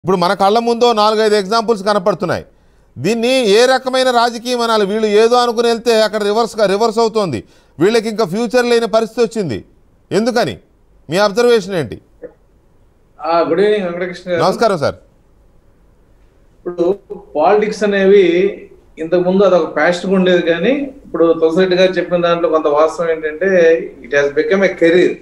ఇప్పుడు మన కళ్ళ ముందో 4-5 ఎగ్జాంపుల్స్ కనపడుతున్నాయి. దీన్ని ఏ రకమైన రాజకీయం అనాలి? వీళ్ళు ఏదో అనుకుని వెళ్తే అక్కడ రివర్స్ అవుతోంది. వీళ్ళకి ఇంకా ఫ్యూచర్ లేని పరిస్థితి వచ్చింది. ఎందుకని మీ అబ్జర్వేషన్ ఏంటి? గుడ్ ఈవినింగ్ వెంకటకృష్ణ గారు. నమస్కారం సార్. ఇప్పుడు పాలిటిక్స్ అనేవి ఇంతకు ముందు అదొక ప్యాషన్ ఉండేది, కానీ ఇప్పుడు తులసిరెడ్డి గారు చెప్పిన దాంట్లో కొంత వాస్తవం ఏంటంటే it has become a career.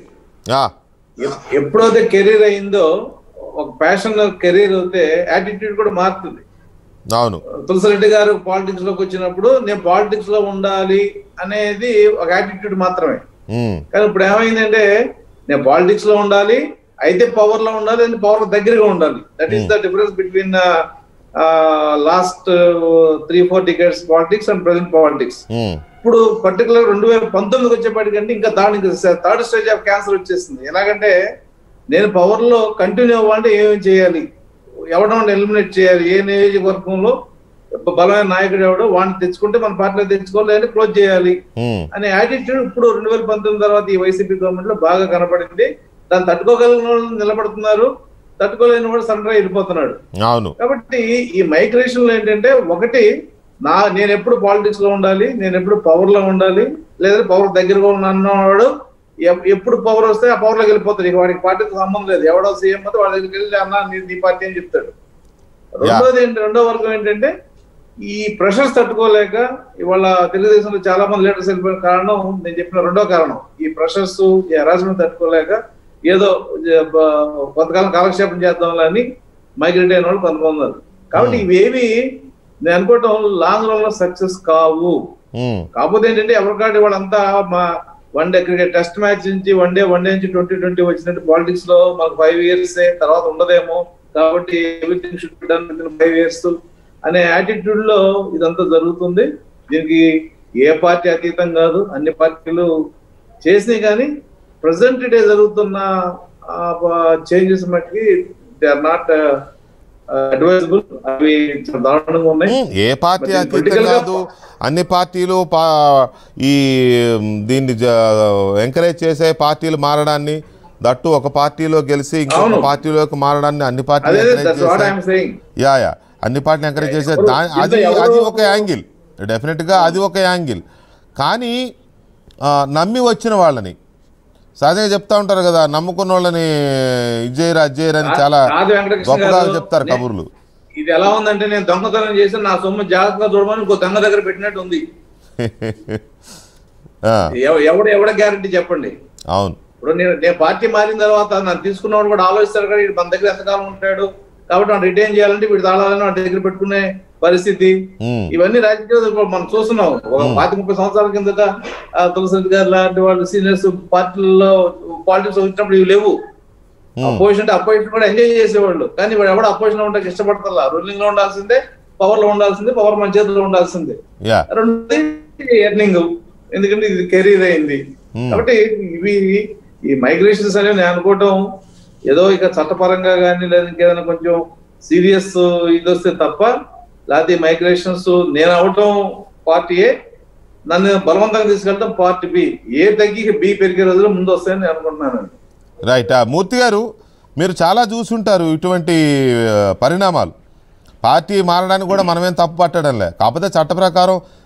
ఎప్పుడైతే కెరీర్ అయిందో, ఒక ప్యాషన్ కెరీర్ అయితే యాటిట్యూడ్ కూడా మారుతుంది. అవును, తులసిరెడ్డి గారు పాలిటిక్స్ లోకి వచ్చినప్పుడు నేను పాలిటిక్స్ లో ఉండాలి అనేది ఒక యాటిట్యూడ్ మాత్రమే. కానీ ఇప్పుడు ఏమైందంటే నేను పాలిటిక్స్ లో ఉండాలి, అయితే పవర్ లో ఉండాలి, అండ్ పవర్ దగ్గరగా ఉండాలి. That is the difference between last 3-4 decades politics and present politics. ఇప్పుడు పర్టికులర్ 2019 వచ్చేప్పటికంటే ఇంకా దానికి థర్డ్ స్టేజ్ ఆఫ్ క్యాన్సర్ వచ్చేసింది. ఎలాగంటే నేను పవర్ లో కంటిన్యూ అవ్వాలంటే ఏమేమి చేయాలి, ఎవడన్నా ఎలిమినేట్ చేయాలి, ఏ నియోజకవర్గంలో బలమైన నాయకుడు ఎవడో వాడిని తెచ్చుకుంటే మన పార్టీలో తెచ్చుకోవాలి, లేదంటే క్లోజ్ చేయాలి అనే యాటిట్యూడ్ ఇప్పుడు 2019 తర్వాత ఈ వైసీపీ గవర్నమెంట్ లో బాగా కనపడింది. దాన్ని తట్టుకోగలిగిన వాళ్ళు నిలబడుతున్నారు, తట్టుకోలేని వాడు సరెండర్ వెళ్ళిపోతున్నాడు. కాబట్టి ఈ మైగ్రేషన్ లో ఏంటంటే, ఒకటి నేను ఎప్పుడు పాలిటిక్స్ లో ఉండాలి, నేను ఎప్పుడు పవర్ లో ఉండాలి, లేదా పవర్ దగ్గరగా ఉన్నవాడు ఎప్పుడు పవర్ వస్తే ఆ పవర్ లోకి వెళ్ళిపోతాడు. ఇక వాడికి పార్టీతో సంబంధం లేదు, ఎవడో సీఎం అయితే వాడి దగ్గరికి వెళ్ళి అన్నా నీ పార్టీ అని చెప్తాడు. రెండో వర్గం ఏంటంటే ఈ ప్రెషర్స్ తట్టుకోలేక ఇవాళ తెలుగుదేశంలో చాలా మంది లీడర్స్ వెళ్ళిపోయిన కారణం, నేను చెప్పిన రెండో కారణం, ఈ ప్రెషర్స్ ఈ హెరాస్మెంట్ తట్టుకోలేక ఏదో కొంతకాలం కాలక్షేపం చేద్దాం అని మైగ్రేట్ అయిన వాళ్ళు కొంతమంది ఉన్నారు. కాబట్టి ఇవేవి నేను అనుకోవటం లాంగ్ రన్ లో సక్సెస్ కావు. కాకపోతే ఏంటంటే ఎవరికాటి వాళ్ళంతా మా వన్డే క్రికెట్ టెస్ట్ మ్యాచ్ నుంచి వన్డే నుంచి 2020 వచ్చినట్టు పాలిటిక్స్ లో మాకు 5 years తర్వాత ఉండదేమో, కాబట్టి everything should be done within 5 years అనే యాటిట్యూడ్ లో ఇదంతా జరుగుతుంది. దీనికి ఏ పార్టీ అతీతం కాదు, అన్ని పార్టీలు చేసినాయి. కానీ ప్రెసెంట్ డే జరుగుతున్న చేంజెస్ మట్టికి దే ఆర్ నాట్ అడ్వైజబుల్. అవి దారుణంగా ఉన్నాయి. ఏ పార్టీ అతీతం కాదు, అన్ని పార్టీలు ఈ దీన్ని ఎంకరేజ్ చేసే పార్టీలు మారడాన్ని, దట్టు ఒక పార్టీలో గెలిచి ఇంకొక పార్టీలోకి మారడాన్ని అన్ని పార్టీలు అన్ని పార్టీలు ఎంకరేజ్ చేసే అది ఒక యాంగిల్, డెఫినెట్గా అది ఒక యాంగిల్. కానీ నమ్మి వచ్చిన వాళ్ళని సహజంగా చెప్తా ఉంటారు కదా, నమ్ముకున్న వాళ్ళని ఇజ్జేయరా అని చాలా గొప్పగా చెప్తారు కబుర్లు. ఇది ఎలా ఉందంటే, నేను దొంగతనం చేసి నా సొమ్ము జాగ్రత్తగా చూడమని ఇంకో దొంగ దగ్గర పెట్టినట్టు ఉంది. ఎవడ గ్యారంటీ చెప్పండి? అవును, ఇప్పుడు నేను పార్టీ మారిన తర్వాత నన్ను తీసుకున్నవాడు కూడా ఆలోచిస్తారు కదా, మన దగ్గర ఎంతకాలం ఉంటాడు, కాబట్టి వాడు రిటైన్ చేయాలంటే వీడు తాళాలని వాడి దగ్గర పెట్టుకునే పరిస్థితి. ఇవన్నీ రాజకీయాలు మనం చూస్తున్నాం. ఒక 30 సంవత్సరాల కిందట తులసిరెడ్డి గారు లాంటి వాళ్ళు సీనియర్స్ పార్టీలలో పాలిటిక్స్ వచ్చినప్పుడు ఇవి లేవు. అపోజిషన్ కూడా ఎంజాయ్ చేసేవాళ్ళు. కానీ వాడు ఎవడో అపోజిషన్ ఉండడానికి ఇష్టపడతా. రూలింగ్ లో ఉండాల్సిందే, పవర్ లో ఉండాల్సిందే, పవర్ మన చేతిలో ఉండాల్సిందే. రెండోది ఎర్నింగ్, ఎందుకంటే ఇది కెరీర్ అయింది. కాబట్టి ఇవి ఈ మైగ్రేషన్స్ అనేవి నేను అనుకోవటం ఏదో ఇక చట్టపరంగా కానీ లేదా ఇంకేదైనా కొంచెం సీరియస్ ఇది వస్తే తప్ప, లేకపోతే మైగ్రేషన్స్ నేను అవటం పార్టీ ఏ, నన్ను బలవంతంగా తీసుకెళ్ళటం పార్టీ బి, ఏ తగ్గి బి పెరిగే రోజులు ముందు వస్తాయని నేను అనుకుంటున్నాను. రైట్. మూర్తి గారు, మీరు చాలా చూసుంటారు ఇటువంటి పరిణామాలు. పార్టీ మారడానికి కూడా మనమేం తప్పు పట్టడంలే, కాకపోతే చట్ట ప్రకారం